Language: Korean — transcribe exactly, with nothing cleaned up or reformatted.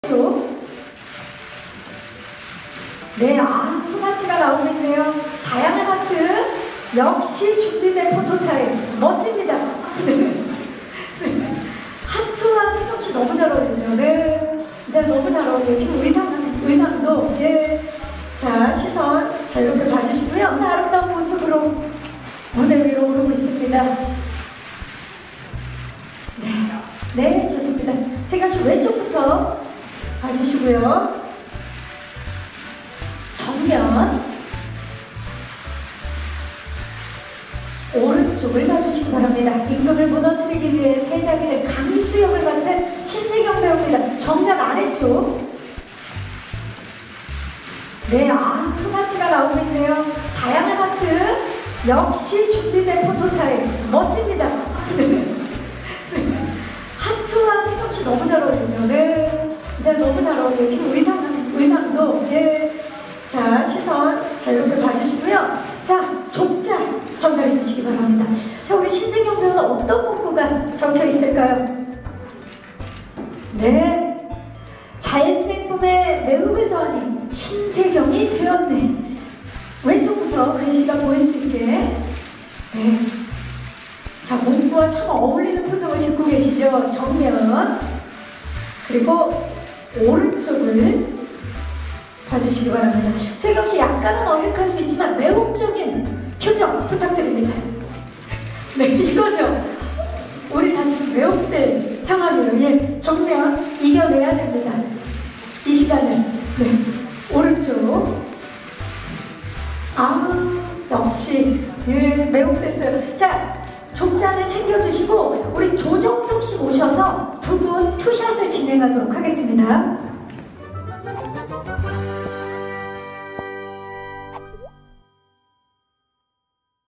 네, 아, 손아트가 나오고 있네요. 다양한 하트. 역시 준비된 포토타임. 멋집니다. 하트와 생김치 너무 잘 어울리네요. 네. 진짜 너무 잘 어울려요. 지금 의상, 의상도. 예. 자, 시선 잘 이렇게 봐주시고요. 아름다운 모습으로 무대 위로 오르고 있습니다. 네. 네, 좋습니다. 생김치 왼쪽부터 봐주시고요. 정면 오른쪽을 봐주시기 바랍니다. 임금을 무너뜨리기 위해 세자기를 강수역을 맡은 신세경 배우입니다. 정면 아래쪽. 네, 아, 손아트가 나오고 있네요. 다양한 하트. 역시 준비된 포토타임. 멋집니다. 하트와 생김치 너무 잘 어울리네요. 네, 진짜 너무 잘 어울려요. 지금 의상, 의상도. 예. 자, 시선 잘 이렇게 봐주시고요. 자, 족자 전달해 주시기 바랍니다. 자, 우리 신세경 배우는 어떤 문구가 적혀 있을까요? 네, 잘생김에 매움을 더하니 신세경이 되었네. 왼쪽부터 글씨가 보일 수 있게. 네. 자, 문구와 참 어울리는 표정을 짓고 계시죠? 정면. 그리고 오른쪽을 봐주시기 바랍니다. 세경씨 약간은 어색할 수 있지만 매혹적인 표정 부탁드립니다. 네, 이거죠. 우리 다 지금 매혹된 상황이에요. 예, 정면 이겨내야 됩니다. 이 시간을. 네, 오른쪽. 아, 역시 예, 매혹됐어요. 자, 족자는 챙겨주시고 우리 조정석 씨 모셔서 두 분 투샷을 진행하도록 하겠습니다.